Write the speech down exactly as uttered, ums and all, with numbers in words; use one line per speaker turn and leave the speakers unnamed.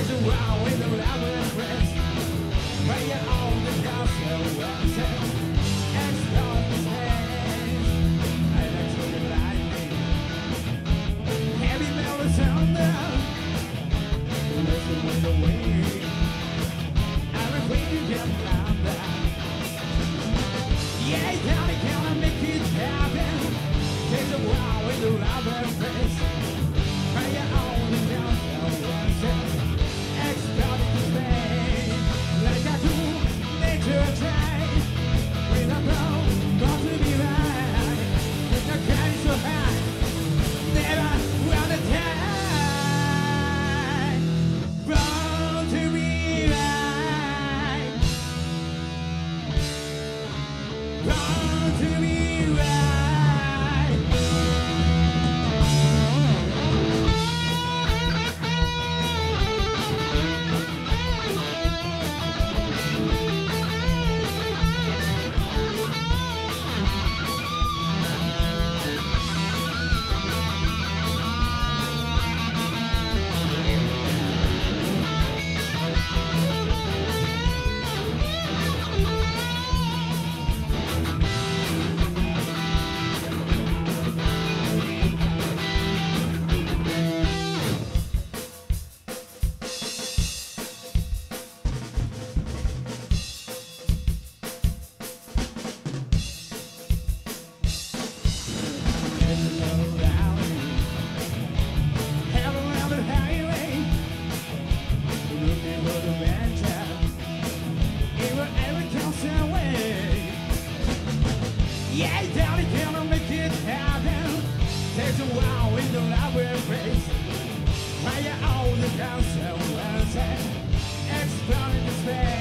There's a wow in the love and press. Where you own the castle, explore the space. I like to the lightning. Heavy metal sound down. Listen with the wind. Everything you can find out. Yeah, darling, can I make it happen? There's a wow in the love and press. Where you own the castle, explore the space. Like I do, nature tries. When I'm wrong, got to be right. With the carry so high, never run a time. Born to be right. Born to be right. Yeah, darling, can I make it happen? There's a wow in the library place. Where you own the council, exploring the space.